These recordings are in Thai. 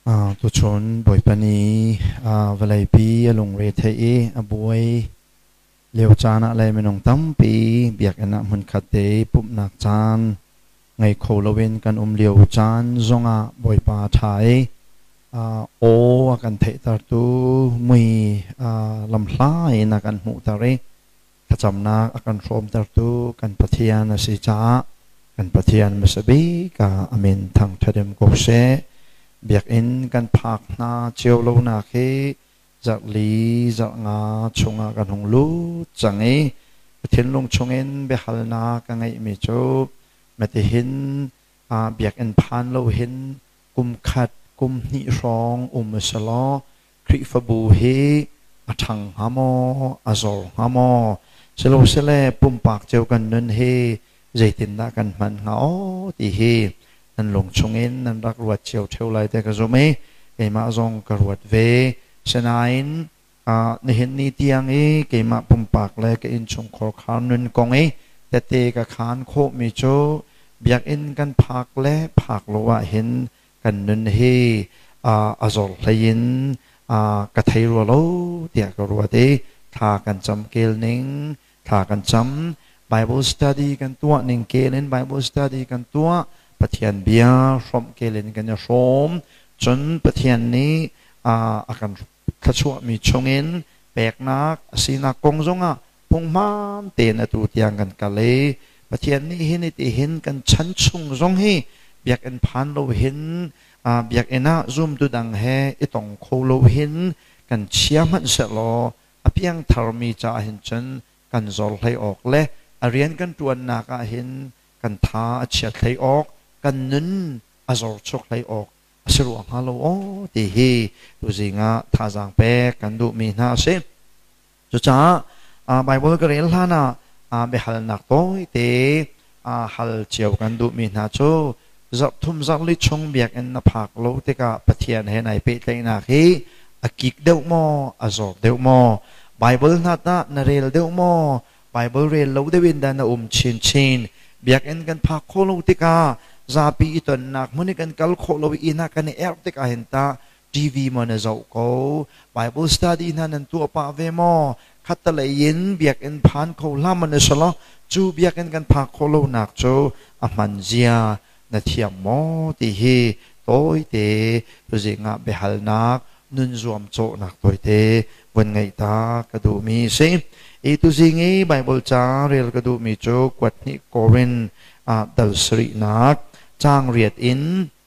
ตัวชนบ่อยปนีเวลาปีลงเรทเอบวยเลี้ยวจานอะไรไม่น้องตั้มปีเบียกอันนั้นมันขัดเตะปุ๊บหนักจานไงโคลเวนกันเลี้ยวจานจงบ่อยปาไทยโอกันเทตร์ตูมีลำลายนักันหูตาเรขจำนักกันโฟมตร์ตูกันปะเทียนสิจ้ากันปะเทียนมัสบีกาอเมนทางทะเลมกบเสเบียกอินกันพักนาเจียวโลนาเคจากลีจากงาชงกันหงลูจังเอเทียนลงชงเอ็นเบฮัลนากันไงมิโจมาติหินเบียกอินพานโลหินกุมขัดกุมนิรองมสลอคริฟบูเฮอทังฮามออซอลฮามอสโลเซเลปุ่มปากเจียวกันนันเฮใจตินดากันมันเหงาตีเฮนั่นหลงชงเอ็นนั่นรักรวดเชียวเท่าไรแต่ก็จะไม่เกมาจงกรวดเวชนายในเห็นนี้เตียงเกมาปุ่มปากเลยก็อินชงขอขานนุนกงแต่เตกับขานโคมิโจเบียกอินกันผักและผักโลวะเห็นกันนุนเฮอจอลยินกระไทรัวโลเตียกรัวเตทากันจำเกลนิงทากันจำ Bible study กันตัวหนึ่งเกลนิน Bible study กันตัวปะเทียนเบียร์ชมเกลินกันจะชมจนปะเทียนนี้อาการขชัวมีชงเงินแปลกนักสีนักกงจงพงมันเตนตูเตียงกันกันเลยปะเทียนนี้เห็นที่เห็นกันชั้นชงจงให้เบียกอันพันเราเห็นเบียกอันน่ะซุ่มดูดังแห่ไอตองโคเราเห็นกันเชียมันเสลอเพียงทารมีจ่าเห็นจนกันจอลให้ออกและเรียนกันตัวนักเห็นกันท้าเฉียดให้ออกกันนั้นอาจจะชกไหลออกสรุปฮัลโหลที่เฮดูสิงะท่าจางเป๊กกันดูมีน่าเสียจุดจ้าไบเบิลก็เรียนล่ะนะเบฮัลนักโต้เตฮัลเจียวกันดูมีน่าโจจับทุ่มจักลิชงเบียกอันนับผักโลเตกะปะเทียนเห็นไหนเป๊ะเลยนะเฮกิกเดวมออาจจะเดวมอไบเบิลนัดนะเรียลเดวมอไบเบิลเรียลโลเดวินดานะชินเบียกอันกันผักโคโลเตกะซาปีอิตันนักมันกันกัลโคลวินักกันเอร์ติกาเห็นตาทีวีมันจะเอาเขาไบเบิลสตัดดี้นั่นตัวป้าเวมอขัดเลยยินเบียกันผ่านเขาล่ามันจะละจูเบียกันพักโคลนักจูอามันเจียนาทีมอที่เฮโต้เตตัวจริงเบฮัลนักนุนรวมโจนักตัวเตวันไงตากระดูมีสิตัวจริงไบเบิลจ้าเรียลกระดูมีโจกวัดนิโควินดัลสรีนักจางเรียดอิน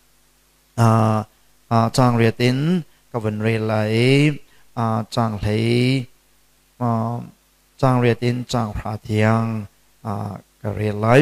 จางเรียดอินกับวันเรลัยจางไหจางเรียดอินจางพระเทียงกับเรลัย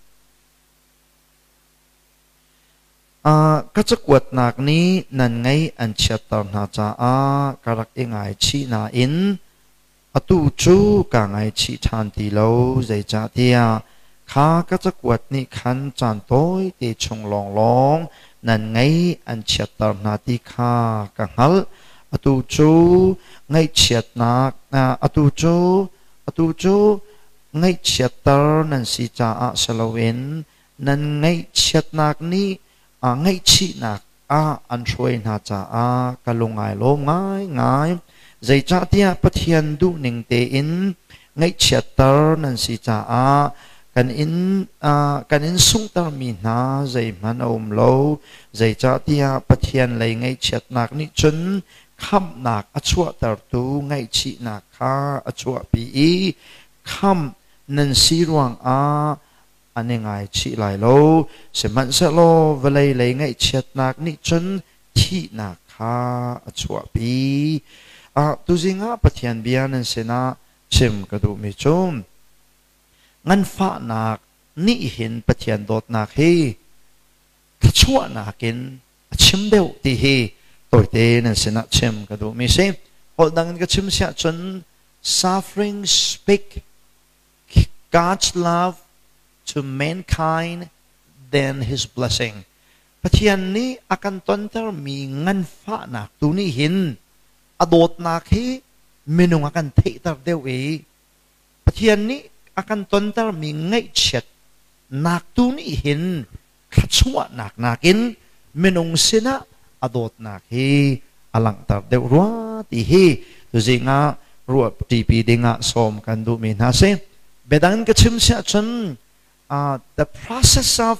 ก็จะกวดหนักนี้นั่นไงอันเชิดตอนหาจ้ากรักเองไงชีนาอินตูจูกางไงชีทันตีโลใจจ่าเทียข้าก็จะกวดนี่ขันจานโต้ยตีชงลองนั่นไงอันเฉียดตานาที่ข้ากังหัลตูจูไงเฉียดนักตูจูไงเฉียดตานั่นสิจ่าสลาเวนนั่นไงเฉียดนักนี่ไงชีนักอันช่วยนาจ่ากะลงไงลงง่ายใจจ่าเตียปะเทียนดูหนึ่งเตอินไงเฉียดตานั่นสิจ่ากันอินสุงตามีนาใจมันโลใจจ่าที่ปะเทียนเลยไงเฉียดนักนี่จนคำนักอชัวตร์ตูไงชีนักข้าอชัวปีคำนันสีรวงอันนี้ไงชีไหลโลเสมันเสโลเวลาเลยไงเฉียดนักนี่จนที่นักข้าอชัวปีตุจิงปะเทียนเบียนันเสนาชิมกระดูมิจมงั้นฟ้านักนี่เห็นปะเทียนโดดนักเฮขชั่วนักกินชิมเดียวที่เฮตัวเตนั่นสินะชิมก็ดูมีเสียพอดังนั้นก็ชิมเสียจน suffering speak God's love to mankind than His blessing ปะเทียนนี้อาการตอนเตอร์มีงั้นฟ้านักตัวนี้เห็นอโดดนักเฮไม่นุ่งอาการเทตร์เดียวปะเทียนนี้อาการตนตร์มีไงเช็ดนักตัวนี้เห็นขัดชัวนักกินไม่นงเสนะอดดนักเฮอลังตัดเดือดรัวตีเฮตัวจริงอ่ะรัวตีปีดิ่งอ่ะสมกันดูมีน่าเสียเบดันก็ชิมเสียจนthe process of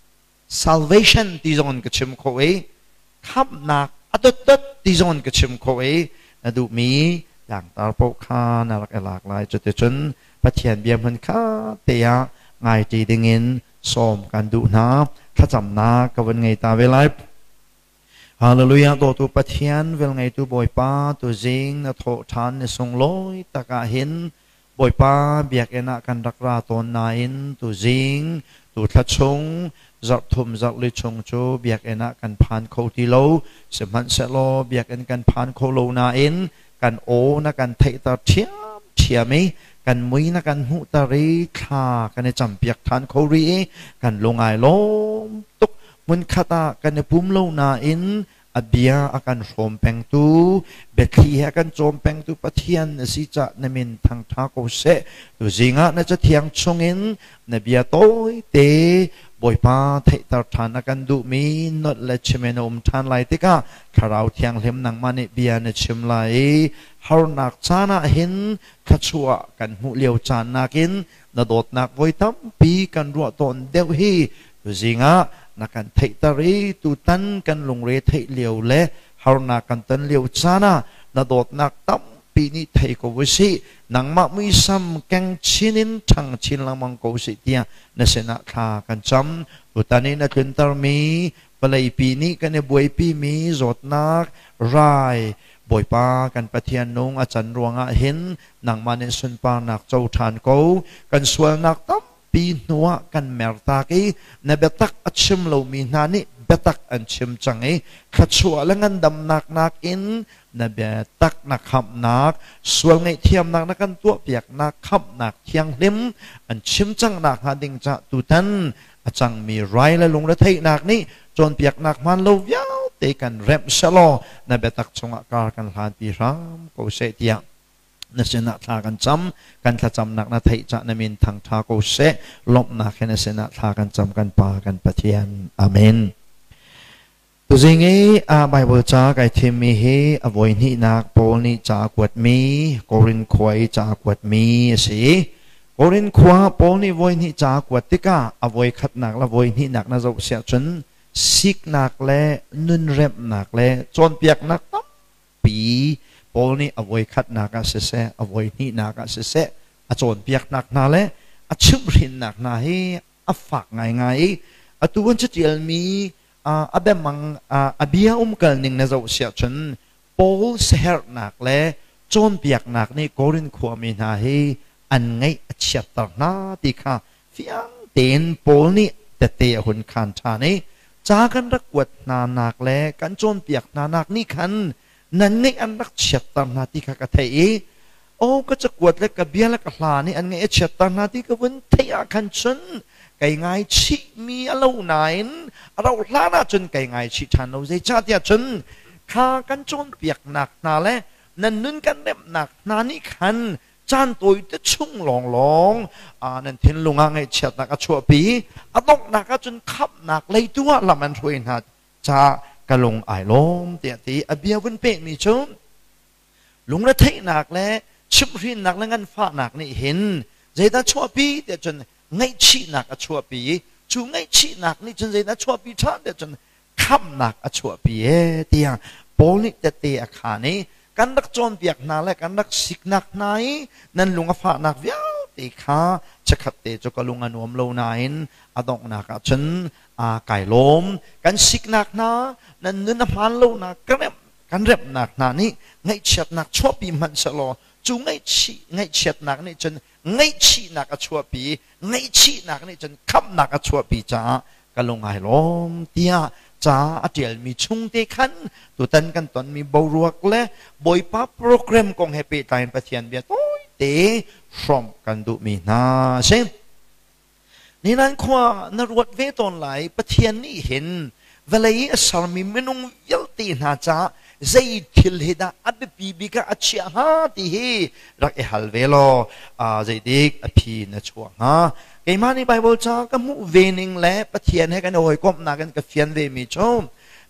salvation ที่จงก็ชิมเขาเองขับนักอดดที่จงก็ชิมเขาเองนะดูมีอย่างตาโปคาน่ารักหลากหลายจุดจนปะเทียนเบียมมันข้าเตียง่ายจีดิ่งอินสมกันดูนะข้าจำนักกับวันไงตาเวลาฮาเลลูยาตัวตุปะเทียนเวลไงตัวบอยป้าตัวจิงนะโททานในทรงลอยตะกะเห็นบอยป้าเบียกเอนะกันรักราตนนายนตัวจิงตัวทัดชงจับทุ่มจับลิชงโจเบียกเอนะกันผ่านโคติโลสมันเซโลเบียกเอ็นกันผ่านโคโลนายนกันโอนะกันเทตาเทียมเทียมกันมุยนะกันหุตารีคากันในจำเปียกทานโครีกันลงไอลมตุกมุนคาตากันในปุ่มโลนาอินอเบียอากันโสมแปงตูเบคลีอากันโจมแปงตูปะเทียนสิจะนมินทางท้าโกเสตุจิงะน่าจะเทียงชงอินนเบียโตยเตบอยป้าเทตาทานอากันดูมีนดและชิเมนอมทานไลติกาคาราวเทียงเล็มนังมันเบียนชิมไลฮาร์นักจานะหินขัดชัวกันหูเลียวจานนักินนดดนักไว้ตั้มปีกันรัวตนเดียวฮีตุจิงะนักกันเทตารีตุตันกันลงเรเทเลียวเล่ฮาร์นักกันตันเลียวจานะนดดนักตั้มปีนี้ไทยก็วิสินังมาไม่ซ้ำแกงชินินทางชินลังมังก็วิสิเตียนเสนาคากันจำตุตันนี้นักขึ้นตามีปลายปีนี้กันในบวยปีมีจดนักรายบอยป้ากันปะเทียนนงอาจารย์รวงเห็นนังมาในสุนปานักเจ้าทานกูกันสวนนักตั้มปีนัวกันเมรตากีในเบตักอัชมโลมีนานิเบตักอันชิมจังขัดชัวและงันดำนักนักอินในเบตักนักขับนักส่วนในเทียมนักนักกันตัวเปียกนักขับนักเทียงลิมอันชิมจังนักหาดิงจะตุตันอาจังมีไรและลงระเทนักนี้จนเปียกนักมันโลยาวเตกันเร็บชะลอในเบตักชงอาการกันหาปีรามโกเสตียนเสนาทากันจำกันจำนักนาไทยจะนมินทางทาโกเสลบนักนเสนาทากันจำกันปากันปะเทียนอาเมนตัวจริงไบเบิลจากไอทิมีเฮอวยนี่นักโปนี่จากวดมีโกรินควายจากวดมีสิโกรินควาโปนี่วยนี่จากวดติกาอวยขัดนักละวยนี่นักน่าจะเสียจนสิกนักเล่นุนเร็บนักเล่จนเปียกนักตั้มปีโปนี่อวยขัดนักเสเสอวยนี่นักเสเสอจนเปียกนักนาเล่อชิบรินนักนาเฮอฝักง่ายตัววันจะเจลมีอาเบมังอาเบียกันหนึ่งนะเจ้าเสียจนโปลเสียนักเล่จนเปียกนักนี่โกรินขัวมีนาเฮอันไงเฉียดตักนาติค่ะฟิอังเต็นโปลนี่แต่เตะหุ่นขันชานี่จากกันรักวดนานักเล่กันจนเปียกนานักนี่ขันนั่นไงอันรักเฉียดตักนาติค่ะกะเทยโอ้ก็จะกวดเล็กกับเบียเล็กกับลานี่อันไงเฉียดตักนาติก็วันเทียขันชนไก่ไงชิมีอะไรไหนเราล้านาจนไก่ไงชิทันเราใจชาติจนข้ากันจนเปียกหนักนาเล่นั่นนุ่นกันเล็บหนักนานี่ขันจานตัวจะชุ่งหลงนั่นเทนลุงไงเฉียดหนักชัวปีตกหนักจนขับหนักเลยตัวละมันช่วยหนักจากระลงไอล้มเตียตีอเบียวันเปะมีชมลุงระเทหนักแล้วชิบรินหนักแล้วงั้นฟ้าหนักนี่เห็นใจตาชัวปีเดี๋ยวจนไงชีหนักชัวปีชูไงชีหนักนี่จนใจตาชัวปีท่าเดี๋ยวจนขับหนักชัวปีเตียโปลิเตเตะขานี่กันนักโจนเปียกนาและกันนักสิกนักไหนนั่นลุงฟ้าหนักเว้าตีขาจะขัดเตะจกลุงอนวมโลนายน์ดอกนักฉันไก่ล้มกันสิกนักนานั่นนื้อน้ำมันโลนักกันเร็บหนักนานี่ไงเฉียดหนักชัวปีมันสโลจูไงเฉียดหนักนี่จนไงชีหนักชัวปีไงชีหนักนี่จนขับหนักชัวปีจ้ากะลงไงล้มเตียจ้าเจียลมีชุงเตขันตัวตันกันตอนมีบรวกและบอยป้าโปรแกรมกองเฮปีไตน์ปะเทียนเบียต้อยเตะพร้อมกันดูมีนาเช่นนี่นั่นขวานรวดเวตอนไหลปะเทียนนี่เห็นเวลาอีสารมีเมนุงยัลตีนาจ้าใจทิลเฮดาอับปีบิกาอัจฉริยะที่เฮรักฮัลเวโลใจเด็กอภินัชวงฮะไอ้มาในไบเบิลจ้าก็มุเวนิงและปะเทียนให้กันโอ้ยก้มหน้ากันกับเฟียนเวมิชม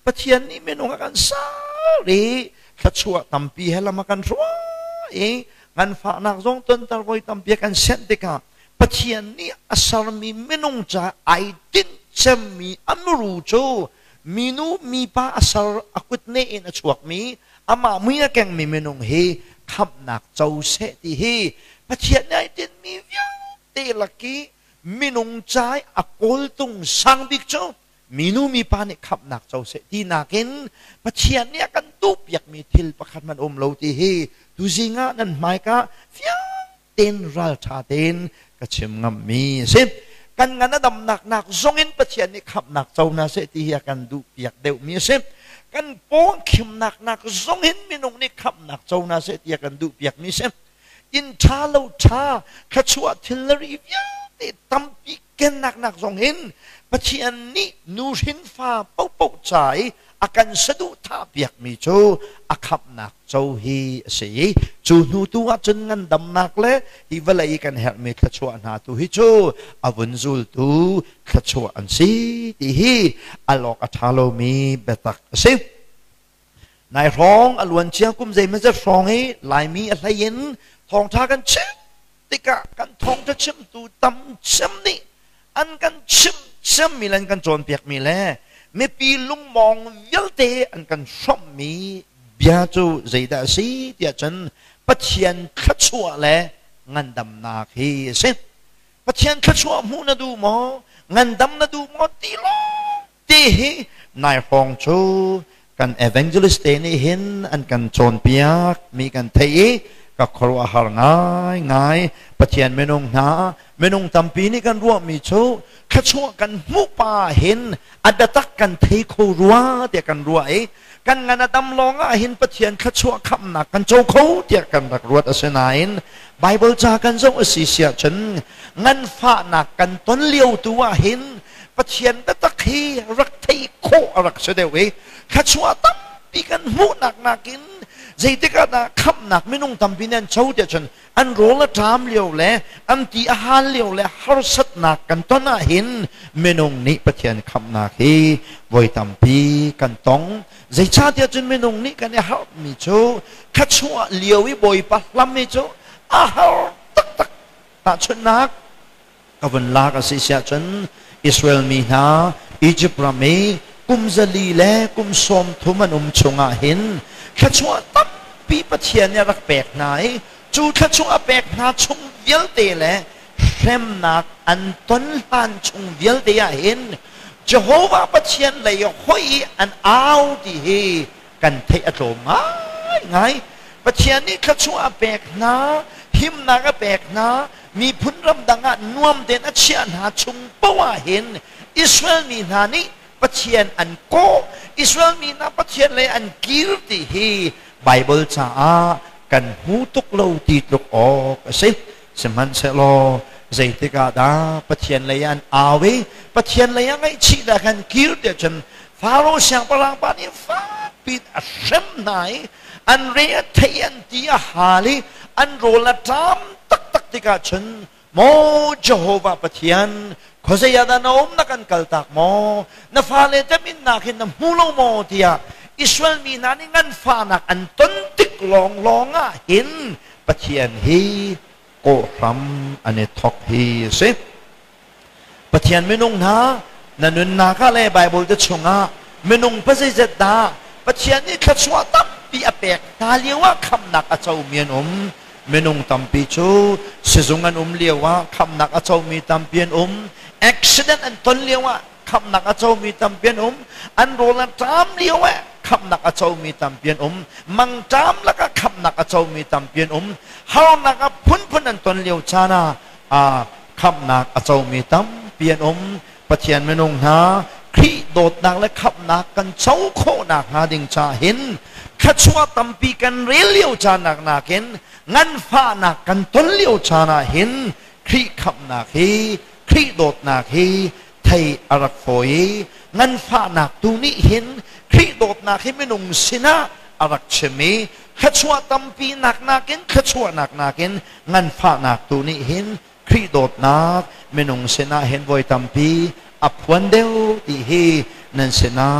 ปะเทียนนี่ไม่นงกันสารีขชัวตั้มปีให้ละมากันรัวงันฝากนักจงต้นตะรอยตั้มปีกันเส้นเด็กปะเทียนนี่อาศัยมีไม่นงจะไอตินจะมีอันรู้โจมีนูมีป้าอาศัยอกุตเนอินอชวกมีอามาเมียแกงมีไม่นงเฮขับนักเจ้าเสตีเฮปะเทียนไอตินมีวิวเตลักกี้มีนงใจอักลตุงสังบิกโจมีนูมีป้าเนี่ยขับนักเจ้าเสตีนักเห็นปะเทียนเนี่ยกันตุบอยากมีทิลประคันมันโลตีเฮดูสิงะนั่นหมายก็ฟิวเต้นรัลชาเต้นก็เชื่อมงำมีสิกันงานดำหนักทรงเห็นปะเทียนนี่ขับนักเจ้านาเสตีเฮกันดูอยากเดวมีสิกันป้องขิมหนักทรงเห็นมีนงนี่ขับนักเจ้านาเสตีเฮกันดูอยากมีสิอินชาโลชาขชัวทิลรีวิวติดตั้มปีกันหนักทรงเห็นปะเทียนนี่นูรินฟ้าเป่าใจอาการสะดุดท่าเปียกมีโจอาขับหนักโจฮีเสียจูนูตัวจนงันดำหนักเลยที่เวลาอีกันเห็นมีขชัวนาตัวฮิโจอาวุนซูลตูขชัวอันซีที่ฮีอลอกอัฐาโลมีเบตักสินายร้องอลวนเชียงกุมใจมันจะร้องให้ลายมีอะไรเย็นทองทากันชิมติกะกันทองจะชิมตูตำชิมนี่อันกันชิมมีลันกันโจนเปียกมีแลไม่ปีลุงมองวิลเตอันกันชอบมีเบียจูใจดาสีเดียจันปะเทียนขชัวแลงันดำนาคีเสปะเทียนขชัวมูนาดูมองันดำนาดูมอตีลอตีฮีนายฟองชูกันเอเวนเจลิสเตนี่เห็นอันกันโจนเปียกมีกันเทก็ครัวหาง่ายปะเทียนไม่นงหนาไม่นงตำปีนี่กันรัวมีโชขชัวกันมุป่าเห็นอัดตักกันเทโครัวเดียกันรัวกันงานดำลองเห็นปะเทียนขชัวคำหนักกันโจเขาเดียกันรักรัวอัศนัยไบเบิลจากันทรงอสิเสียฉันงันฟ้าหนักกันต้นเลี้ยวตัวเห็นปะเทียนตะคีรักเทโครักเสด็จขชัวตั้มปีกันมุหนักกินใจที่กันนะขับหนักไม่นุ่งทำพินันเช่าเดียฉันอันโรละทามเลี้ยวแหละอันตีอาหารเลี้ยวแหละฮาร์สัตหนักกันต้นน่ะเห็นไม่นุ่งนี่ปะเทียนขับหนักฮีไว้ทำปีกันต้องใจชาเดียฉันไม่นุ่งนี่กันเนี่ยฮาร์มีโจขัดชัวเลี้ยววิบอยปัลลัมไม่โจอาหารตักตาชนักกับวันลากสิเสียฉันอิสราเอลมีนาอียิปต์รามีกุมซาลีและกุมสมทุมันชงอาเห็นขชัวตั้มปีปะเทียนเนี่ยรักแปลกไหนจูขชัวแปลกหนาชงเวียลเตะแหละเข็มนักอันต้นลานชงเวียลเตะเห็นเจโฮวาปะเทียนเลยห้อยอันเอาที่เฮกันเทอโตมาไงปะเทียนนี่ขชัวแปลกหนาหิมนาก็แปลกหนามีพุนรำดังอ่ะนวมเด่นอาเชียนหาชงปว่าเห็นอิสราเอลมีนานี่ปะเทียนอันโกอิสราเอลมีนาปะเทียนเลยอันกิรติฮีไบเบิลจ้ากันหูตุกโลตีตุกออกสิสมันเซโลใจติกาดาปะเทียนเลยอันอาเวปะเทียนเลยอันไอชีดากันกิรติจนฟาโรห์เสียงพลังปานิฟ้าปิดอัศเมไหนอันเรียเทียนตีอาหาลีอันโรละตามตักติกาชนโมเจโฮวาปะเทียนขอเสียดานอมนักันกัลตักโมนฟ้าเลจะมินนักเห็นน้ำหูโลโมเทียอิสราเอลมีนานี่งันฟ้านักอันต้นติกลองอ่ะเห็นปะเทียนฮีโกรัมอันนี้ทอกฮีเซปะเทียนไม่นุ่งนะนั่นนาคาเลไบเบิลจะชงอ่ะไม่นุ่งพระเจดดาปะเทียนนี่ขชวตับปีอเปกนาเลียว่าคำหนักอาเจ้าเมียนไม่นุ่งตัมปีชูเสงงันเลียวว่าคำหนักอาเจ้ามีตัมเปียนaccident อันต้นเลียวว่าคำหนักอาเจ้ามีตัมเปียนอันโรลันตามเลียวว่าคำหนักอาเจ้ามีตัมเปียนมังจามแล้วก็คำหนักอาเจ้ามีตัมเปียนเฮานักพุนอันต้นเลียวชานาคำหนักอาเจ้ามีตัมเปียนปะเทียนไม่นุ่งหาครีโดดนักและคำหนักกันเจ้าโคนักหาดิ่งชาเห็นขชัวตัมปีกันเรียวชานักเห็นงันฟ้านักกันต้นเลียวชานาเห็นครีคำหนักเฮครีโดดนักเฮไทยอารักโฟยงันฟ้านักตูนี้เห็นครีโดดนักเฮไม่นุ่งสินะอารักเชมีขชัวตัมปีนักเห็นขชัวนักเห็นงันฟ้านักตูนี้เห็นครีโดดนักไม่นุ่งสินะเห็นไว้ตัมปีอับวันเดียวที่เฮนั่นสินะ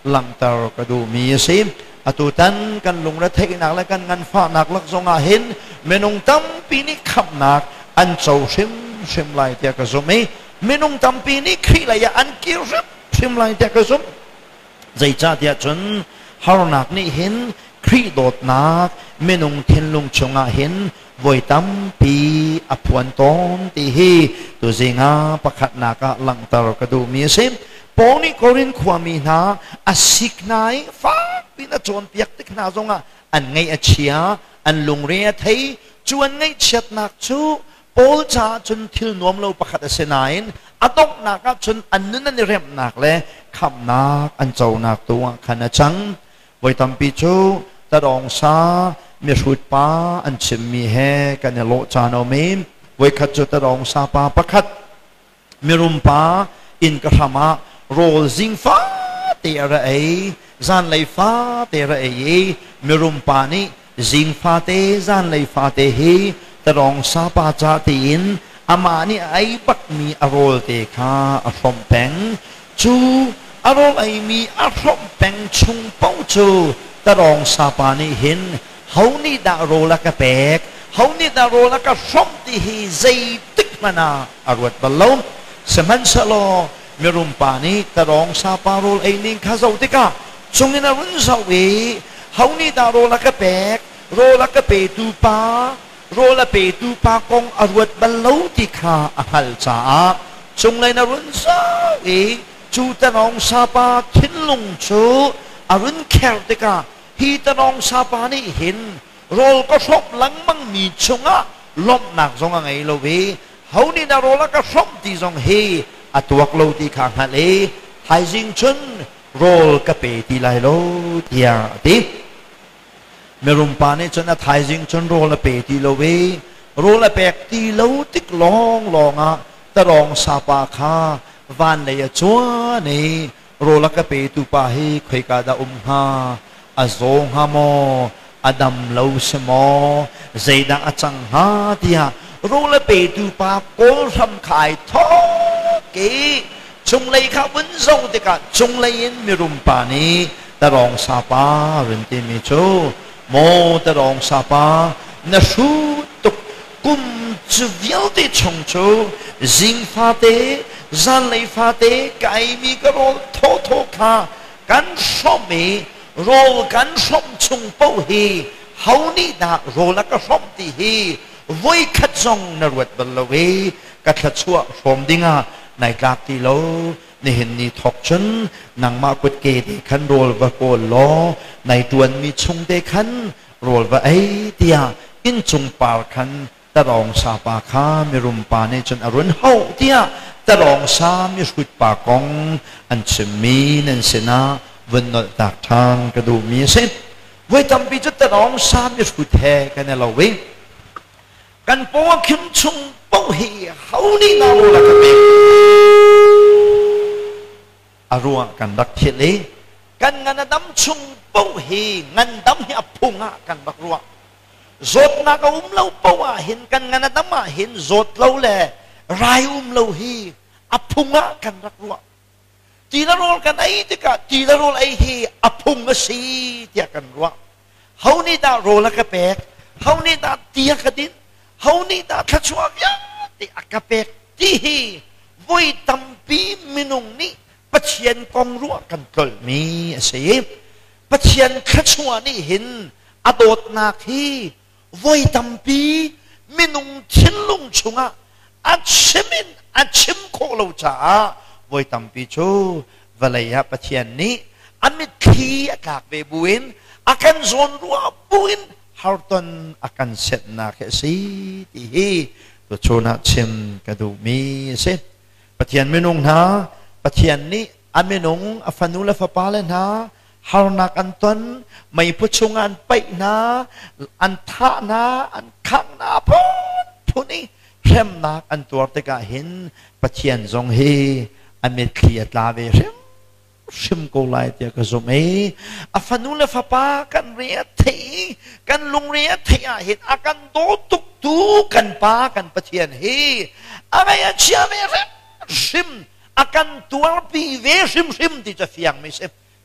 หลังตากระดูมีสิอตุตันกันลงระเทกหนักและกันงานฟ้าหนักลักษณะเห็นเมนงตั้มปีนี้ขับหนักอันเจ้าชิมลายเตียกระสมเมนงตั้มปีนี้ขี้ลายอันกิ้วชิมลายเตียกระสมใจจ่าเตียจนฮาร์นักนี่เห็นขี้โดดหนักเมนงเทนลงชงเห็นวยตั้มปีอภวนตอนตีฮีตัวเจงาประคัดนักหลังตากระดูมีสิปองนี่ก็เรียนความมีนาอาศิกนายฟ้าปีน่าจวนเปียกติกนาจงอันไงอาเชียอันลงเรียไทยจวนไงเช็ดนักจูปอลจ่าจนทิลนวมเราประคัดเสนายอัตกนักจนอันนั้นเรียบนักเลยคำนักอันเจ้านักตัวขณะจังไว้ทำปีจูตะรองซามีชุดป้าอันชิมมีแฮกันในโลจานเอาเมมไว้ขัดจุดตะรองซาป้าประคัดมีรุมป้าอินกระทำโรซิงฟ้าเตระเอจานเลยฟ้าเตระเอมีรุมปานิซิงฟ้าเตจานเลยฟ้าเตเฮตรองซาปาจาตีนอามานี่ไอปักมีอารมณ์เตคาอารมณ์แปงจูอารมณ์ไอมีอารมณ์แปงชุงเป้าจูตรองซาปานิเห็นเขานี่ดาโรละกะแปกเขานี่ดาโรละกะสมตีเฮใจตึกมานาอารมณ์บอลลูนสมันสโลมีรุมปานี้ตรองซาปาโรลเอนิงข้าเจ้าติกาจงยินรุ่นสาวีเขานี่ดาโรละกะแปกโรละกะเปตูปาโรละเปตูปากงอรวดบรรลุติกาอหัลจ้าจงเลยนรุ่นสาวีจูตรองซาปาทิ้งลงจูอรุณแคลติกาฮีตรองซาปานี่เห็นโรลก็ชอบหลังมังมีชงะล้มหนักจงไงโลวีเขานี่ดาโรละกะชอบตีจงเฮอตัวกลูตีข้างทะเลไทยจิงชนโรลกะเปตีไลโลตียติเมรุมปานี่ชนไทยจิงชนโรลเปตีโลเวโรลเปกตีโลติกลองตรองซาปาคาวันเลยจัวนี่โรลกะเปตูปาเฮใครกาดาฮาอโซฮามออดัมเลวสมอเจดังอจังฮาตียโรลเปตูปาโกทำขายท้อจงเลยข้าวันทรงติกาจงเลยยินมีรุมปานีตรองซาปาเรินติมิโชโมตรองซาปานชูตุกุมจวิลติชงโชจิงฟาเตจันเลยฟาเตไกมีกรอลโทคากันชมเมโรลกันชมชงเป้าเฮเฮานี่ดาโรลก็ชมตีเฮไว้ขัดจงนรวดบลลเวกัดขัดชั่วชมดิงาในกลางตีโลในเห็นนี่ทอกชนนางมากุดเกตขันโรลวะโกลล้อในตัวมีชงเดขันโรลวะไอเตียอินจงปาลขันตรองซาปาคามีรุมปาในจนอรุณเฮาเตียตรองซามีสุดปากองอันเชมีนันเสนาวันนดดักทางกระดูมีเส้นไว้ทำปีจุดตรองซามีสุดแท้กันในเราเวกันปวคิมชงเป้าเฮียเขานี่นาโรละกันเองอารวกันรักเทเลกันงานดำชงเป้าเฮีงานดำเฮียพุงะกันบักรัวจดนักเราเป้าเห็นกันงานดำเห็นจดเราแหละรายเราเฮีอพุงะกันรักรัวจีนารอกันไอ้ติกะจีนารอไอ้เฮีอพุงะสีเตียกันรัวเขานี่ดาโรละกันเองเขานี่ดาเตียกันดินเขานี่ดาขชวกยังที่อากาเปกที่วุ้ยตั้มปีมินุงนี่ปัจเจียนกองรัวกันกลมีเสียปัจเจียนขชวนี่เห็นอดดนาคีวุ้ยตั้มปีมินุงทิ้งลุงชงอ่ะอัดชิมินอัดชิมโคโลจ้าวุ้ยตั้มปีชูวลัยปัจเจียนนี้อันมิทีอากาศเบบุอินอาการโซนรัวบุอินฮาร์ตันอาการเสร็จนักสิที่ตัวโชนัชิมกระดูมีเสร็จปะเทียนไม่นุ่งนะปะเทียนนี้อันไม่นุ่งอัฟนุลฟปาเลนะฮาร์นักอันตันไม่พูดชงอันไปนะอันท่านะอันข้างนะพูดพูนี้เข้มนักอันตัวตะกะเห็นปะเทียนทรงเฮอันเม็ดเคลียดลาเวเรมชิมกูไลเตียกระสมอัฟนุลฟปากันเรียทีกันลุงเรียทีเห็นอาการโตตุกตูกันปากันปะเทียนเฮอะไรอะเชื่อเวเรมชิมอาการตัวปีเวชิมที่จะเฟียงไม่ใช่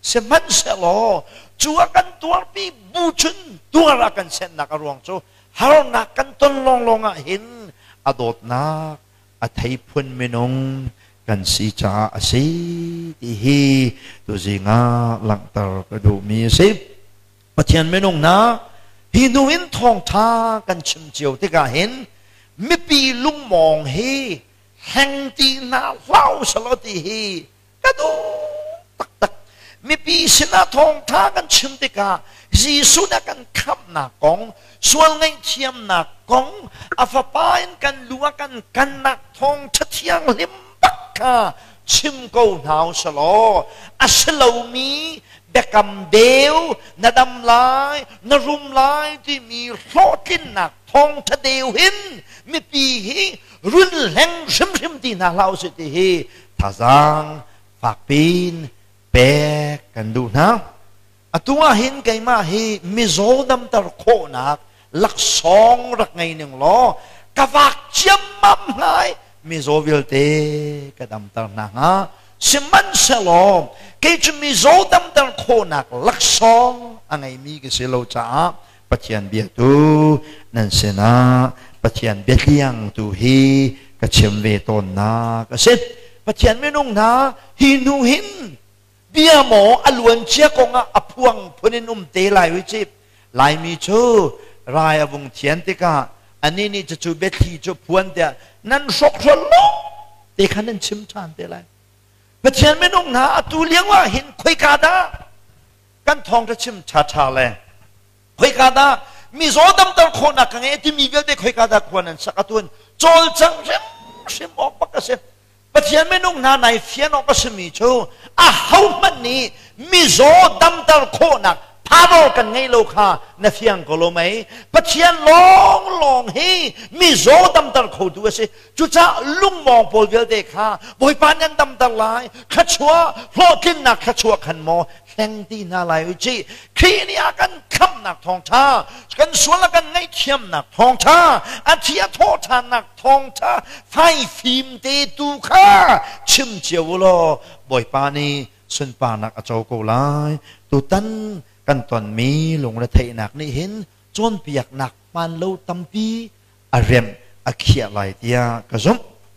เสมันเสลอจัวกันตัวปีบูชุนตัวรักกันเส้นนักรวงโจฮารนักกันต้นลงเห็นอดดนักอธิพุนเมนงกันสีจ้าสีที่ฮีตัวจิงาหลังตากระดูมีสิปะเทียนเมนงนะฮินูอินทองทากันชิมเจียวที่กาเห็นไม่ปีลุงมองเฮแห่งตีนาเล่าสลดที่เฮกระดูตักไม่ปีชนะทองทากันชิมที่กาจีสุนักันขับหนักกองส่วนไงเทียมหนักกองอาฟปายกันลัวกันหนักทองชัดเทียงลิมบักกาชิมกูหนาวสลออัศลามีเด็กกำเดียวนาดำลายนารุมลายที่มีโลกินหนักทองทะเดียวหินไม่ปีฮีรุนแรงชิมที่นาเล่าสิที่ฮีท่าจางฝากปีนแปกกันดูนะตัวเห็นไงมาฮีมิโซดำตะโคนักหลักสองรักไงหนึ่งล้อกะวักเจียมมั่มไงมิโซวิลเตกะดำตะนักสิมันเสลอเกจมิโซดำตะโคนักหลักสองอะไรมีก็เสลอจ้าปัจจัยเบียตูนั่นเสนาปัจจัยเบียเลี้ยงตูฮีกะเชมเวตนนากะเสร็จปัจจัยไม่นุ่งนาฮินูหินเบียหมออลวนเชียกงอพวงพนินุมเตลายวิจิบลายมีชูรายอวงเทียนติกาอันนี้นี่จะจูเบทีจูพวนเดียนั่นสกทลงเตคันนั้นชิมทานเตลายปัจจัยไม่นุ่งนาตูเลี้ยงว่าเห็นคุยกาดากันทองจะชิมชาเลยคุยกาดามีโซดำตะโคนักไงที่มีเวลเด็กคุยกาดาควรนั้นสักตัวโจลจังชิมออกปากกาเสปะเทียนไม่นุ่งนาในเฟียนออกก็สมีชูเขามันนี่มิโซดำตะโคนักพาโรกันไงโลกาในเฟียงก็รู้ไหมปะเทียนลองเฮมิโซดำตะโคดูสิจุจ้าลุงมองโปรเวลเด็กค่ะบอยปานยันดำตะลายขัดชัวพลอกินนักขัดชัวขันโมแห่งดีนาลายวิจิขี้นี่อากันคำหนักทองท่ากันสวนละกันไงเทียมหนักทองท่าอาเทียโทษทานหนักทองท่าไฟฟิล์มเตตูข้าชิมเจียวโลบ่อยปานีส่วนปานักอโจโกลายตุตันกันตอนมีลงระเทหนักนี่เห็นจนเปียกหนักมันเล่าตัมปีอารมอเขียไหลเตียกระซุม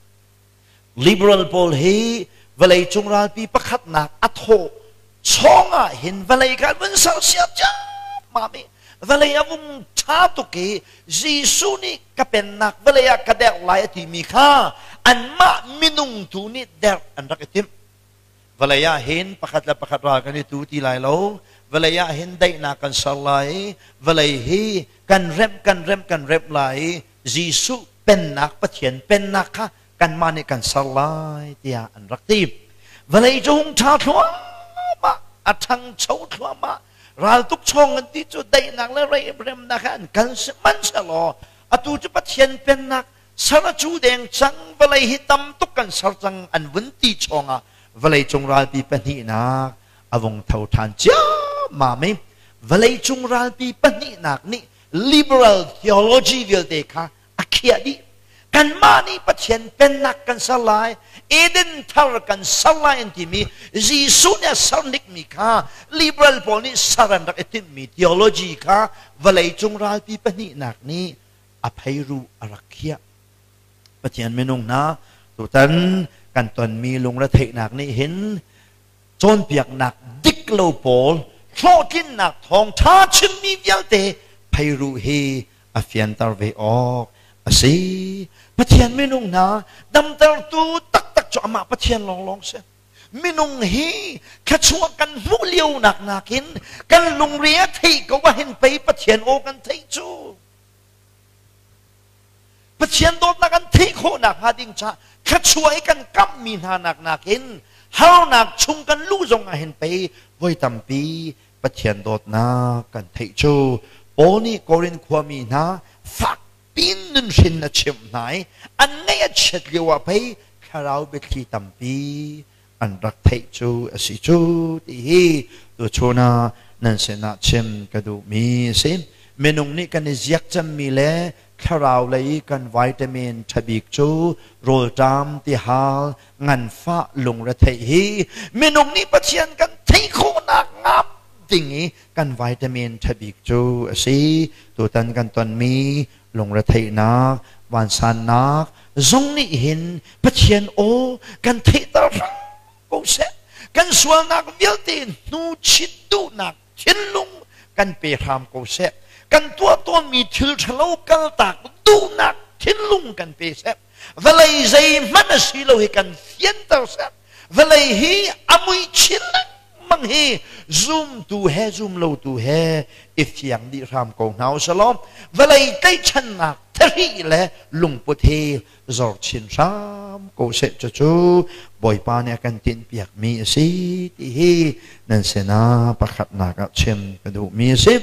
liberal โพลเฮเวลัยจงราลปีประคัดหนักอโทช่องเห็นเวลัยการวันเสาร์เสียจ้ามาไม่เวลัยวุ่งชาตุกีจีสุนี่ก็เป็นนักเวลัยกระเดกไหลที่มีค่าอันมามินุงตูนี่เดกอันรักทิมเวลัยเห็นประคัดและประคัดรากันที่ตูที่ไหลโลเวลัยเห็นได้นักกันสลายเวลัยเฮกันเร็บไหลจีสุเป็นนักปะเทียนเป็นนักค่ะกันมาในกันสลายที่อันรักทิมเวลัยจงชาทัวอาทังเฉาทัวมาราทุกช่องกันที่จุดได้นักและไรเริ่มนักกันมันเสลออาตูจะปะเทียนเป็นนักสารจูแดงจังเวลัยฮิตำตุกันสารจังอันวันที่ช่องเวลัยจงราลปีปนีนักอวงเท่าทานจ้ามาไม่เวลัยจงราลปีปนีนักนี่ liberal theology เวลเดค่ะอาเขียดีกันมานี่ปะเทียนเป็นนักกันสลายเอเดนทาร์กันสลายที่มีจีสุเนี่ยสารนิกมีค่ะ liberal พอนี่สารนักที่มี theology ค่ะเวลัยจงราลปีปนีนักนี่อภัยรู้อารักเขียปะเทียนไม่นงนะตัวท่านกันตอนมีลงระเทหนักนี่เห็นจนเปียกหนักดิกโลโปลโคกินหนักทองท้าชิมมีเวียลเตไพรูเฮอเฟียนตาร์เวออกอาศัยปะเทียนไม่นุ่งนะดำตาตูตักจ่อมาปะเทียนลองเสียไม่นุ่งเฮแค่ชัวกันผู้เลี้ยวหนักเห็นกันลุงเรียที่ก็ว่าเห็นไปปะเทียนโอกันที่จูปะเทียนโดนนักกันที่โคหนักหาดิ่งชาแค่ช่วยกันกับมีหนักเห็นเฮาหนักชุมกันลู่จงเห็นไปไว้ตำปีปะเทียนโดดนากันเทจูโอนี่กอรินความมีนาฝักปีนนึงสินเชื่อมไหนอันนี้เฉลียวไปคาราเบทีตำปีอันรักเทจูสิจูที่ตัวโชนานั่นเสนาเชื่อมกระดูมีเสียเมนุงนี่กันยักจำมีแล้วคาราเลยกันวิตามินทบิกจูโรลตามที่ฮาลงันฟ้าลงระเทฮีเมนุงนี่ปะเทียนกันเท thấy khô nạc ngáp tình ý căn vitamin thay bị chú sĩ tụ tân căn tuần mi lùng ra thấy nạc van san nạc giống ní hình bất hiền ô căn thấy ta răng cô sẽ căn xua nạc viết tiền nu chít tu nạc thiên lung căn bề hàm cô sẽ căn tua tôn mi thiếu lâu căn tạc tu nạc thiên lung căn bề sẽ và lấy dây mắt là xí lâu thì căn thiên tao sẽ và lấy hi amui chín mang hi zoom tu he zoom lâu tu he if yang đi ram cầu nào salom và lấy cái chân nạc thế là lùng bút he rồi chín ram cầu sẽ cho chú bồi ba này căn tin việc mi sĩ thì hi nên sẽ na bắt khát nạc chem cái đủ mi sĩ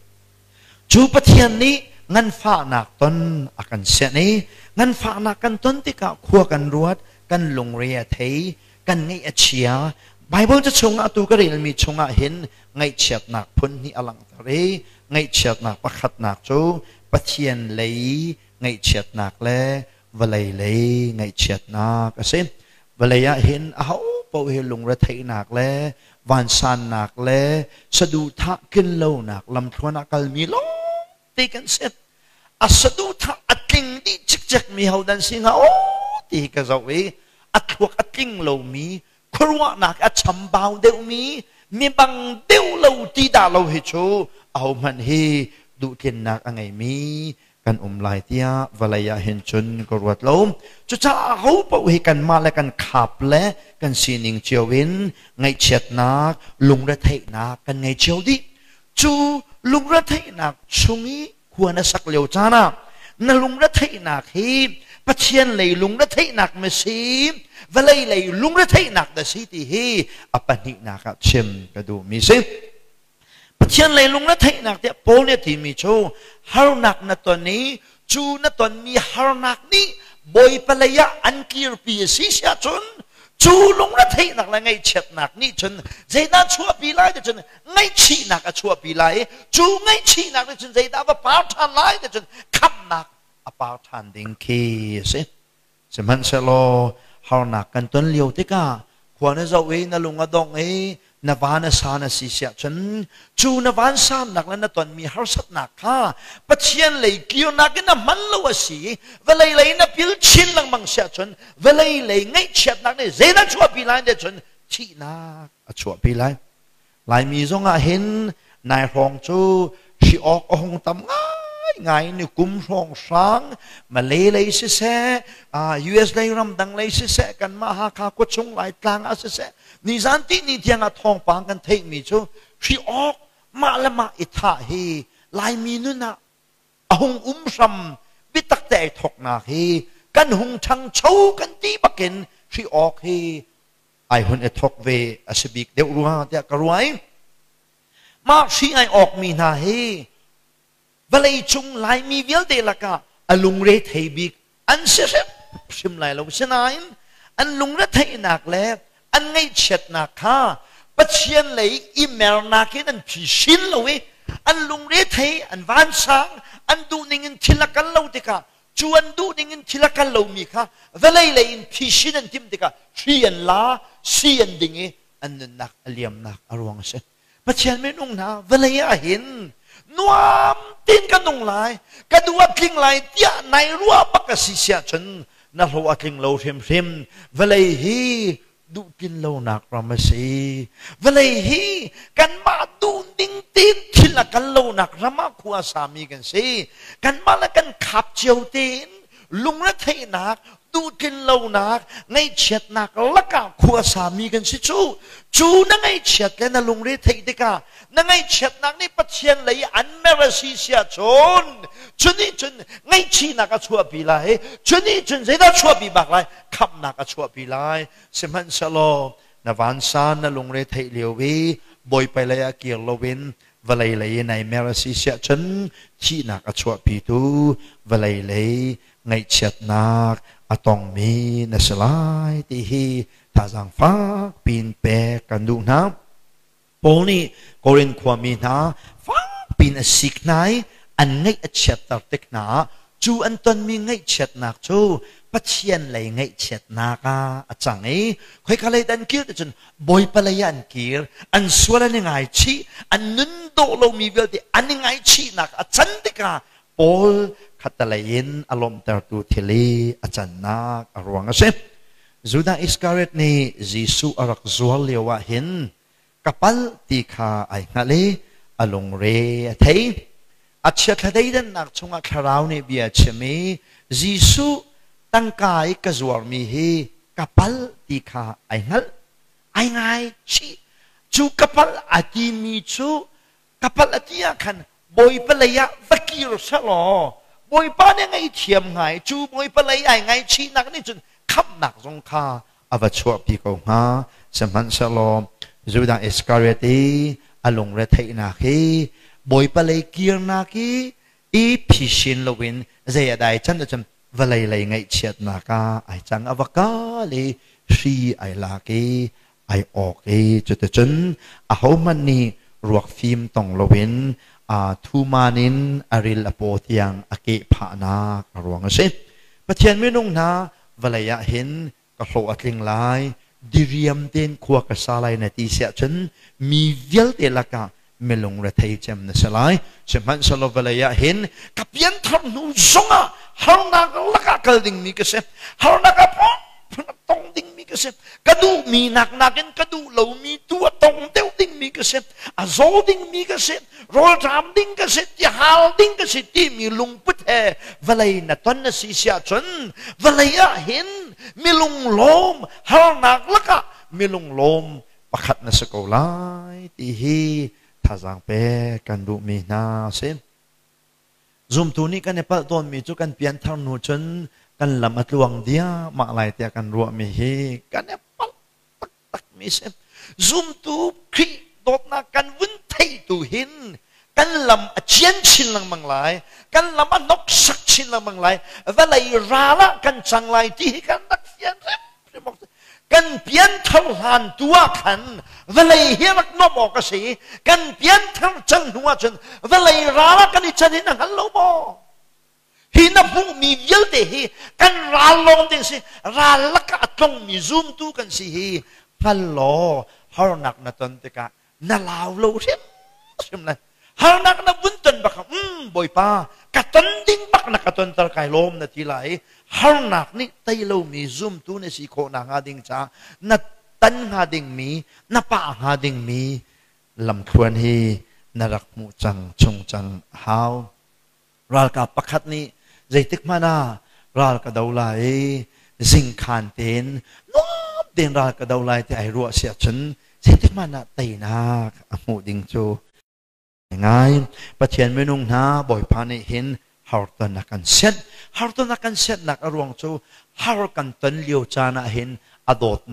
chú bắt thiên ní ngăn pha nạc tuần akan sẽ ní ngăn pha nạc căn tuần thì cả khua căn ruột căn lùng ria thấy căn ngay chia Bibleจะชงอาตูก็เรียนมีชงอาเห็นไงเฉียดหนักพ้นนี่อลังตระไงเฉียดหนักประคัดหนักจูปะเทียนเลยไงเฉียดหนักแล้ววลัยเลยไงเฉียดหนักก็เส้นวลัยเห็นเอาปะเฮลุงระไทหนักแล้ววันซานหนักแล้วสะดุทะขึ้นโลหนักลำทวนนักลมีล้อตีกันเสร็จอัสดุทะอัดกิ่งดีจิกมีเฮาดันสิงห์โอ้ตีกันจะเวอัดพวกอัดกิ่งโลมีครัวนักอัดชำบาวเดียวมีบังเดียวเราตีดาเราเหชูเอามันเฮดูเทียนนักอะไรมีกันลายเตียวลัยเห็นจนกรวดลมจุดจ้าเขาเป่าให้กันมาและกันขับและกันสีนิงเจียววินไงเฉียดนักลุงระเทนักกันไงเจียวดิจูลุงระเทนักช่วงนี้ควรสักเลียวจ้านะนั่นลุงระเทนักฮีปะเชียนเลยลุงระเทนักไม่ซีวลัยเลยลุงระเทนักแต่สิที่ฮีอปนินักเชมกระดูมีสิปะเชียนเลยลุงระเทนักเดียโปเนี่ยที่มีโชฮารุนักนัตอนนี้จูนัตอนมีฮารุนักนี้บอยปลายะอันกีรปีสิเสียจนจูลุงระเทนักละไงเฉียดนักนี่จนใจน่าชั่วปีไล่จนไงชีนักชั่วปีไล่จูไงชีนักจนใจน่าว่าปาทานไล่จนขับนักอปาทานดิงคีสิสมันเชลฮารุนักกันต้นเลียวติกาควรจะเว้นลุงอดงนวานสานสิเสียจนจูนวานสานนักแล้วนตอนมีฮาร์สัตนักค่ะปัจเจียนเลยกิวนักนั้นมันละวสีเวลาเลยนับพิลชินลังมังเสียจนเวลาเลยไงเฉียดนักเนี่ยเจนักชั่วปีไล่เดจนชีนักชั่วปีไล่หลายมีทรงเห็นนายรองจูชีออกองตำไงนี่กุมรองสังมาเลยเสียUS เลยรำดังเลยเสียกันมาหาข้ากุศลหลายกลางอาเสียนี่สันตินี่เทียงทองปางกันเทมีจูชีออกมาละมาอิทาเฮลายมีนู่นนะหงซัมวิตักแต่ถกนาเฮกันหงชังเช่ากันตีบักเก็นชีออกเฮไอหุ่นถกเวอสบิกเดี๋ยวรู้ฮะเดี๋ยวกระไรมาชีไอออกมีนาเฮวลัยจุงลายมีเวลเดลกะอลุงเรทเฮบิกอันเสียชิมลายเราเสนายอันลุงเรทเฮนักแล้วอันไงเช็ดนักค่ะปัจเจียนเลยอีเมลนักนั้นพิชินเลยอันลุงเรทเฮอันวันสังอันดูนิ่งทิลกันเราเด็กะจวนดูนิ่งทิลกันเรามีค่ะวลัยเลยพิชินทิมเด็กะเชียนลาเชียนดิ่งอันนั้นนักเลียมนักอารวงเสปัจเจียนไม่นุ่งนะวลัยเห็นนวมตีนกันนุ่งลายกระดูกทิ้งลายเตี้ยในรั้วปักสิเสียจนนักรัวทิ้งเราเทมวลัยฮีดูกินโลนักรามาสีเวลาฮีกันมาดูดิ้งตีนทิละกันโลนักรามาขวาสามีกันสิกันมาแล้วกันขับเจียวตีนลุงและเทนักดูกินโลนักไงเฉียดนักละกาขวาสามีกันสิจูนั่งไงเฉียดกันนะลุงเรทเด็กานั่งไงเฉียดนักนี่ปัจเจียนเลยอันเมรสีเสียจนนี่จนไงชีนักชั่วปีไรนี่จนเจด้าชั่วปีบักไรขับนักชั่วปีไรสมันสโลนวันซานนลุงเรทเลียววีบอยไปเลยเกียร์โลวินเวลัยเลยในเมรสีเสียจนชีนักชั่วปีตูเวลัยเลยไงเฉียดนักต้องมีนัสลายที่ฮีทาจังฟ้าปีนเปกันดูนะโปนี่กรินความมีนะฟ้าปีนสิกไหนอันไงเฉียดตัดเต็กนะจูอันตอนมีไงเฉียดนักจูปปัจเจียนเลยไงเช็ดนากาอาจารย์ค่อยเขาเลยดันคิดจนบอยปลายอันคิดอันส่วนยังไงชีอันนุนโตเรามีเวลที่อันยังไงชีนักอาจารย์ติกาปอลขัดเลยยินอารมณ์แต่ตัวเทลีอาจารย์นักอารวงเสพจูดาอิสการ์เรตนี่ยิสุอารักจวลเลียวะเห็นkapal tika ay ngale along re thei achha thadai dan nak chunga kharau ne bia cheme jisu tangkai kazwar mi he kapal tika ay ngai chi chu kapal ati mi chu kapal atia khan boy palaya vakir salo boy pa ne ngai thiam ngai chu boy palaya ay ngai chi nak ni chun khap nak jong kha avachwa pi ko nga samhan shalom Judah Iscariot along retay na ki boy palay kier na ki ipishin lawin zay aday chan na chan valay lay ngay chet na ka ay chang avakali si ay laki ay okay chuta chun ahaw man ni ruak film tong lawin tumanin aril apo tiyang aki pa na karuang asin patiyan minong na valaya hin kaslo atling lay diriam ten kuwa kasalay na ti siya chen mi vial te laka melong ratay chem na salay seman salo valaya hin kapian thar nu zonga har na laka kalding mi kasi har na ka tong ding mi kasi kadu mi nak nakin kadu law mi tua tong teo ding mi kasi azo ding mi kasi rol ram ding kasi ti hal ding kasi ti mi lungput he valay na ton na si siya chen valaya hin milung lom har nak laka milung lom pakat na sa kaulay tihi thazang pe kandu mi na sin zoom tu ni kan nepal ton mi chu kan pian thar nu chen kan lam at luang dia maklay tia kan ruwa mi hi kan nepal tak tak mi sin zoom tu kri dot na kan vun thai tu hin kan lam a chian chin lang manglay kan lam a nok sak chin lang manglay valay rala kan changlay ti kan nak sian kan pian thar han tua kan valay hirak no mo kasi kan pian thar chang nuwa chen valay rala kan ichanin ang halo mo hinapu mi yel te hi kan ralong ding si ralaka atong mi zoom tu kan si hi halo harnak na ton te ka nalaw lo sim na harnak na bunton baka boy pa katon ding bak na katon tar kay lom na tilay harnak ni taylo mi zoom tu na si ko na nga ding cha na tan nga ding mi na pa nga ding mi lam khwan hi narak mu chang chung chang how ral ka pakhat ni zaitik mana ral ka daulai zing khan ten nop den ral ka daulai te ai ruwa sia chen zaitik mana taina amu ding chu ngay pathian menung na boy pani hin harton akan set nak arwang chu har kan ton liu chana hin adot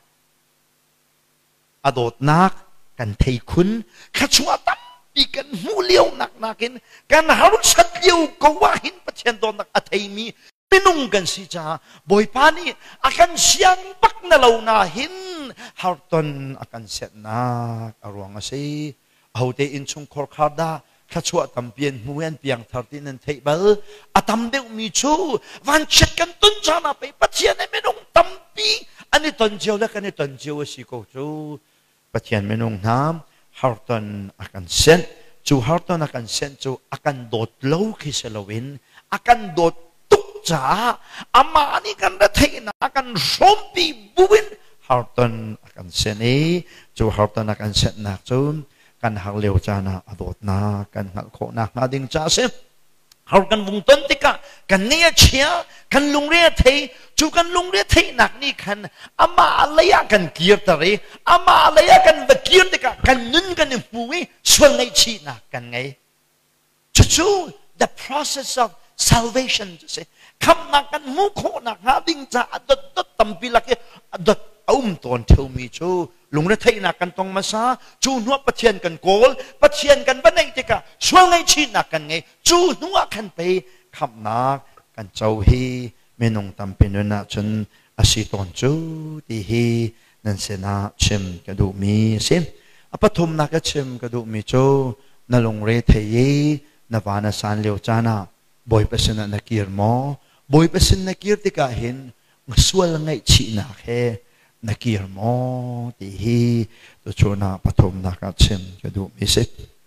nak kan thei khun khachua tam pi kan hu liu nak nakin kan har sat liu ko wa hin pathian don nak athei mi menung kan si cha boy pani akan siang bak na law na hin harton akan set nak arwang ase Haude in chung korkada kachua tampian muan piang thartin and table atam de mi chu van chekan tun jana pe pathian e menung tampi ani ton jiu la kan ton jiu si ko chu pathian menung nam harton akan sen chu harton akan sen chu akan dot low kiselowin akan dot tuk cha ama ani kan da theina akan sompi buin harton akan sen e chu harton akan sen nak chu kan hak leo chana adot na kan hal kho na ngading cha se har kan vung ton tika kan nia chia kan lungre thei chu kan lungre thei nak ni khan ama alaya kan kier tare ama alaya kan vakir tika kan nun kan hui swal ngai chi na kan ngai chu the process of salvation se kam na kan mu kho na ngading cha adot tampilak adot ton theu mi chu lungre thei na kan tong masa chu nuwa pathian kan kol pathian kan banai tika swal ngai chi na kan ngai chu nuwa kan pe kham na kan chau hi menong tampin na chun asiton chu ti hi nan sena chem ka du mi sim apathum na ka chem ka du mi chu na lungre thei na vana san leo chana boy pasana na kir mo bồi pesin nakir ti ka hin sual ngai chi na khe nakir mo ti hi to chona pathom na ka chem ka du mi se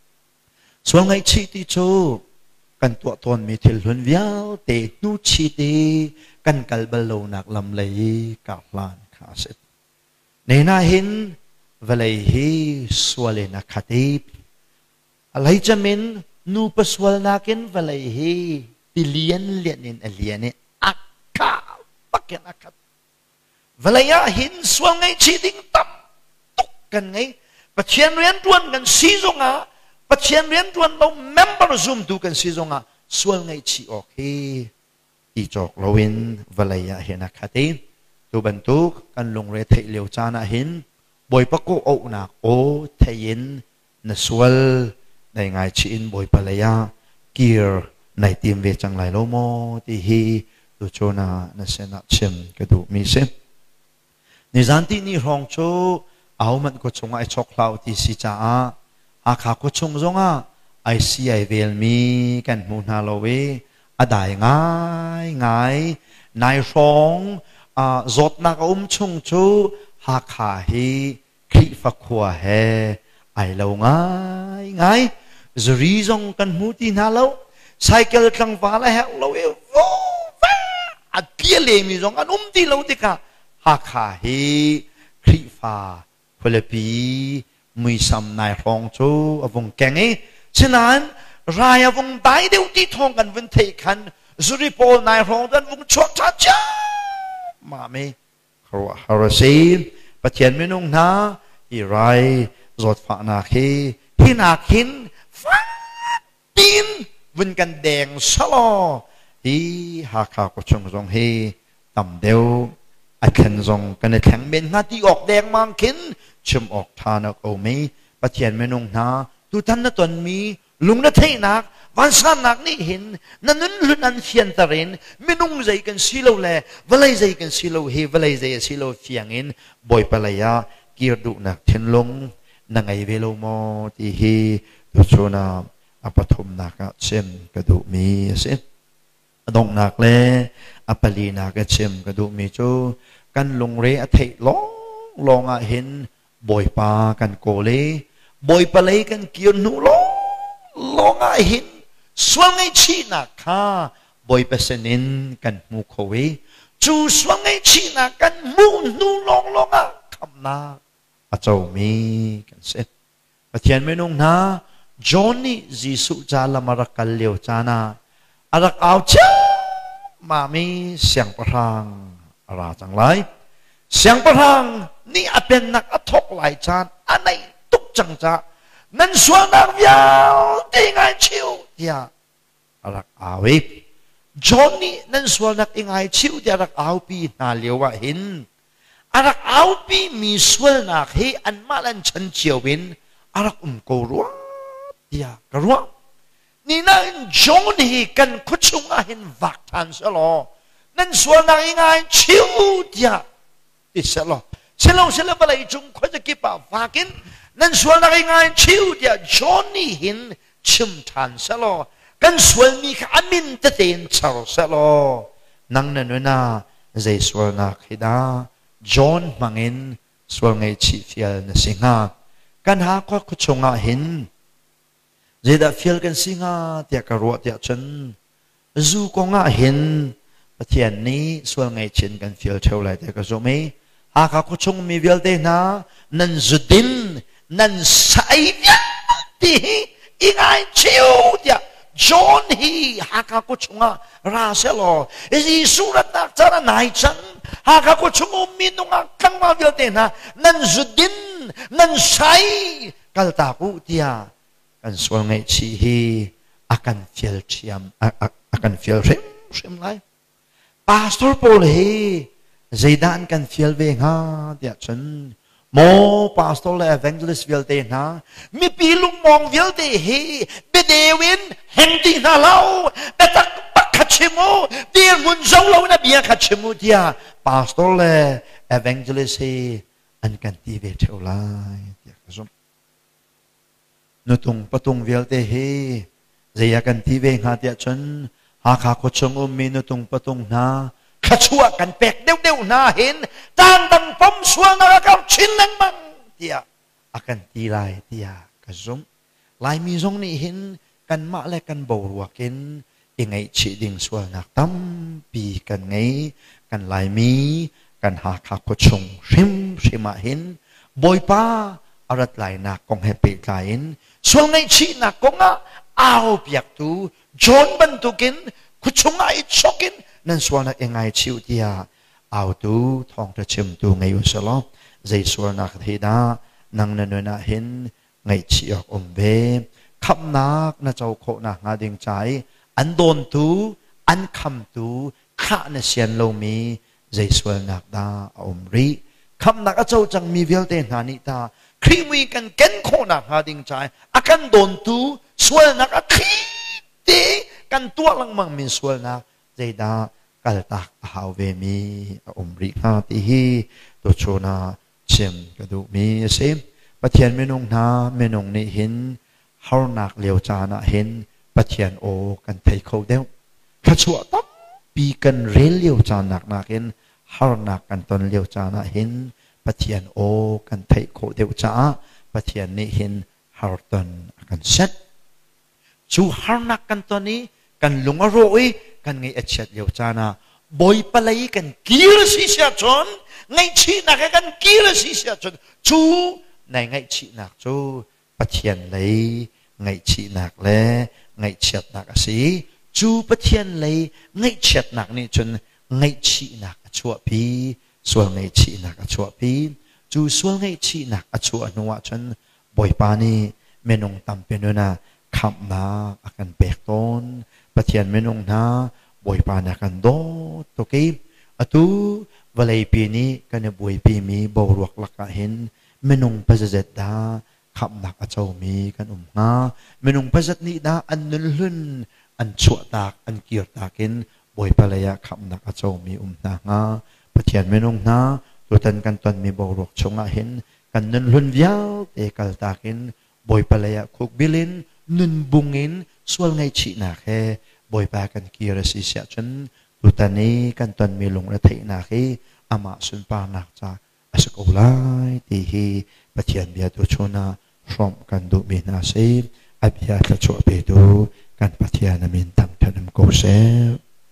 sual ngai chi ti chu kan tua ton mi thil hun vial te nu chi ti kan kal balo nak lam lei ka lan kha se ne na hin valai hi suale na khatip alai chamin nu paswal nakin valai hi billion lianin aliane akka pakken akat valaya hin swal ngai chi ding tam tuk kan ngai pathian rian tuan kan si zonga pathian rian tuan lo member zoom tu kan si zonga swal ngai chi ok hi ti chok lowin valaya hin akhate tu bantuk kan lungre thei leu chana hin boi pako o nak o thein na swal dai ngai chi in boi palaya kir nai tim ve chang lai lo mo ti hi tu chona na sena chem ka du mi se ni zanti ni rong cho au man ko chunga ai chok lau ti si cha a kha ko chung zonga ai si ai vel mi kan mu na lo we a dai ngai ngai nai rong zot na ka chung chu ha kha hi khi fa khwa he ai lo ngai ngai zuri zong kan mu ti na lo cycle tlang va la hek lo e vo va a pia le mi zong an ti lo ti ka ha kha hi khi fa philipi mui sam nai rong chu avong keng e chinan rai avong dai deu ti thong kan vun thei khan zuri pol nai rong dan vung chok cha cha ma me khwa harase pathian me nong na i rai zot fa na khi hinak hin fa tin vun kan deng salo hi ha kha ko chung jong he tam deu a khen jong kan thang ben nga ti ok deng mang kin chum ok thanak o me pathian me nong na tu tan na ton mi lung na thei nak van san nak ni hin nanun lun an fian tarin minung zai kan silo le valai zai kan silo he valai zai silo fiang in boy palaya kir du nak then long na ngai velo mo ti hi tu chona apathum naka chem ka du mi se adong nak le apali naka chem ka du mi chu kan lung re a thei long a hin boy pa kan ko le boy palai kan kion nu long a hin swang ai chi na kha boy pesenin kan mu khowe chu swang ai chi na kan mu nu long a kham na a chau mi kan se pathian me nong na Johnny Jisu jala marakal leo chana arak au cha mami siang parang ara chang lai siang parang ni apen nak athok lai chan anai tuk chang cha nan suan nak viao tingai chiu dia arak awi Johnny nan suan nak ingai chiu dia arak au pi na lewa hin arak au pi mi suan nak he an malan chan chiu win arak ko ruwa dia karua ni na John hi kan kuchunga hin vak tan selo nan sual na ingai chiu dia ti selo balai chung kho ja ki pa vakin nan sual na ingai chiu dia John ni hin chim tan selo kan sual mi ka amin te ten char selo nang na na zai sual na khida John mangin sual ngai chi fial na singa kan ha ko kuchunga hin Zeda fiel kan singa tia karua tia chen zu ko nga hin pathian ni sual ngai chen kan fiel theu lai te ka zo me ha ka ko chung mi vial te na nan zudin nan sai ti ingai chiu tia John hi ha ka ko chunga ra selo isi surat nak chara nai chan ha ka ko chung mi nunga kang ma vial te na nan zudin nan sai kal ta ku tia kan sual ngai chi hi akan fiel chiam akan fiel rem lai pastor Paul hi zaidan kan fiel ve nga dia chen mo pastor le evangelist fiel te na mi pilung mong fiel te hi be dewin heng ti na lau be tak khachimu dir mun zong lo na bia khachimu dia pastor le evangelist hi an kan ti ve theu lai dia ka nutung patung vial te he zaya kan ti ve nga tia chen หาก็ชงมีนตุงปะตุงนาขชัวกันเป็กเดียวนาเห็นจานตันผมสวนอะไรกันชินนังมังเตียอากันตีลายเตียกระซมลายมีทรงนี่เห็นกันมาและกันบ่รัวกินยังไงชีดิงสวนนักตั้มปีกันไงกันลายมีกันหาขาก็ชงชิมาเห็นบอยป้าอารัดลายนักกองให้เปิดลายเห็นส่วนไงชีนักกองเอาเปียกตูจนบรรทุกินคุชงไอชกินนั่นส่วนนักยังไงชิวเดียเอาตูทองจะชิมตูไงอยู่สลอใจส่วนนักที่ดานังนันน่ะเห็นไงชีออกเวคำนักน่าเจ้าโคนักงาดิงใจอันโดนตูอันคำตูข้าเนเสียนโลมีใจส่วนนักดารีคำนักเจ้าจังมีเวลเตนานิตาครีมีกันเก่งโคนักงาดิงใจอากันโดนตูส่วนนักครีตีกันตัวลังมังมีส่วนนักใจดากัลตักหาเวมีรีฮาติฮีตัวโชนาเชื่อมกระดูมีเสมปะเทียนเมนงนาเมนงนี่เห็นฮาร์นักเลียวจานะเห็นปะเทียนโอกันไทยเขาเดียวขชัวตั้มปีกันเรียเลียวจานักนักเห็นฮาร์นักกันตนเลียวจานะเห็นปะเทียนโอกันไทยเขาเดียวจ้าปะเทียนนี่เห็นฮาร์ตันกันเซ็ตจูฮาร์นักกันตอนนี้กันลุงอโรยกันไงเอชเลียวจานะบอยปลายกันกีรสิเสียจนไงชีนักกันกีรสิเสียจนจูในไงชีนักจูปะเทียนเลยไงชีนักเล่ไงเฉียดนักสิจูปะเทียนเลยไงเฉียดนักนี่จนไงชีนักชัวพีส่วนไงชีนักชัวพีจูส่วนไงชีนักชัวนัวจนบ่อยปานีเมนงตำเป็นนะคำนาอากันเปกต้นปะเทียนเมนงนาบ่อยปานากันโดตกกี้อตูวลัยปีนี้กันบ่อยปีมีบ่รวกลักเห็นเมนงปะเจดดาคำนักเจ้ามีกันงาเมนงพระจัตนีดาอันนุนลุ่นอันชั่วตากอันเกียรตากินบ่อยปลายคำนักเจ้ามีนางาปะเทียนเมนงนาตัวตันกันตอนมีบ่รวกชงเห็นกันนุนลุ่นยาวเอกลตากินบ่อยปลายคุกบิลินนุนบุงอินส่วนไงชีนาแค่บ่อยปากันเกียรสิเสียจนตัวตันนี้กันตอนมีลงระเทนาคีอามาสุนปานักจากอสกุลายตีฮีปะเทียนเบียตัวชนาพร้อมกันดูมีนาซีอภิญาจะช่วยไปดูการปฏิญาณมินทำถนนโกเซล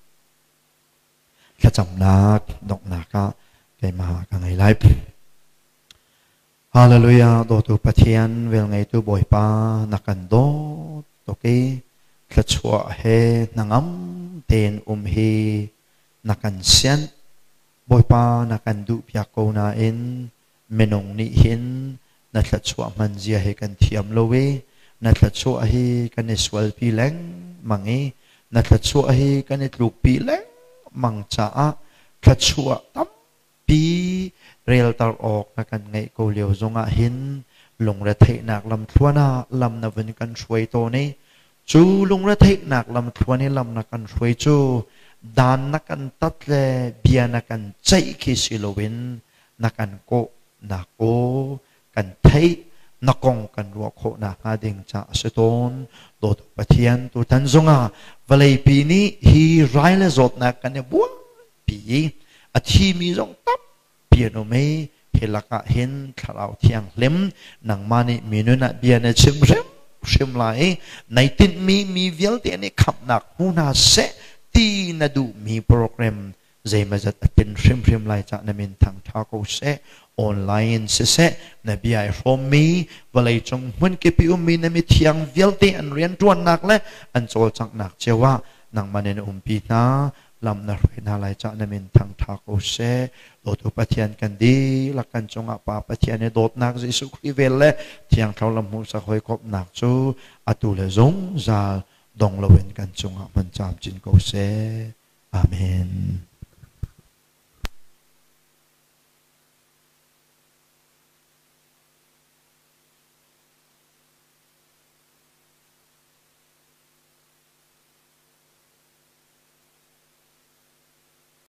ขจำนักดอกนักไกมากันไงไลฟ์ฮาเลลูยาโดตุปฏิญาณเวลไงตัวบ่อยปานักกันโดตกี้ขช่วยให้นังเต็นฮีนักกันเซียนบ่อยปานักกันดูพิจารณาเอ็นเมนงนิหินนัทชัวมันเจียให้กันเทียมโลเวนัทชัวให้กันสวลปีแรงมังเอนัทชัวให้กันลูกปีแรงมังจ้าขัดชัวตั้มปีเรียลตาออกนักกันไงโกเลียวจงอาหินลงระเทนักลำทวนาลำนวันกันช่วยโตนี้จูลงระเทนักลำทวนี้ลำนักกันช่วยจูดานนักกันตัดเลเบียนักกันใจคิสิโลวินนักกันโกนักโกกันไทยนักกงกันรัวโคนักหาดิงจ่าสตนโดดปะเทียนตัวทันจงอาเวลาปีนี้ฮีไรเลจดนักกันเนี่ยบัวปีอาทีมีจงตับเปียโนเมเฮลักะเห็นขลาวเทียงเล็มนังมานี่มีนุนะเบียนชิมเร็มชิมไหลในตินมีเวลเตียนี่ขับนักหูนาเสตีนดูมีโปรแกรมใจมาจัดเป็นชิมไหลจากนมินทางทาโกเซออนไลน์เสนบีไอโฟมีเวลาจงมันเก็บพิมีนมิเทียงเวลเตียนเรียนตัวนักและอันโจจักนักเจ้าว่านังมันเนปีนาลำนาเรนาไลจากนมินทางทาโกเซโดดปะเทียนกันดีลักกันจงอาปาปะเทียนในโดดนักจิสุคริเวลเลเทียงเขาลำหูสักหอยกบนักจูอัตุเลจงซาดงละเวนกันจงอามันจามจินโกเซอาเมน